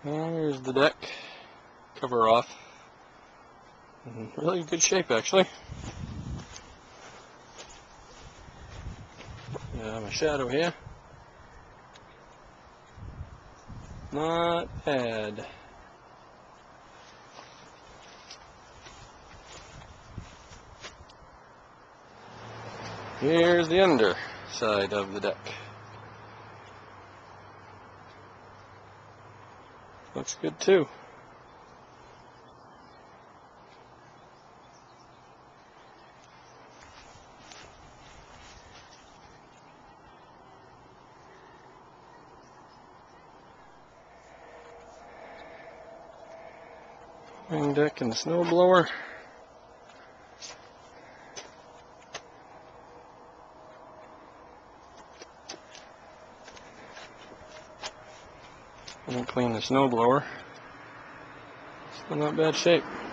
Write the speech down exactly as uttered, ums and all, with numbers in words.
Here's the deck cover off. In really good shape, actually. Yeah, my shadow here. Not bad. Here's the underside of the deck. Looks good too. Wing deck and the snow blower. I'm gonna clean the snow blower. Still not bad shape.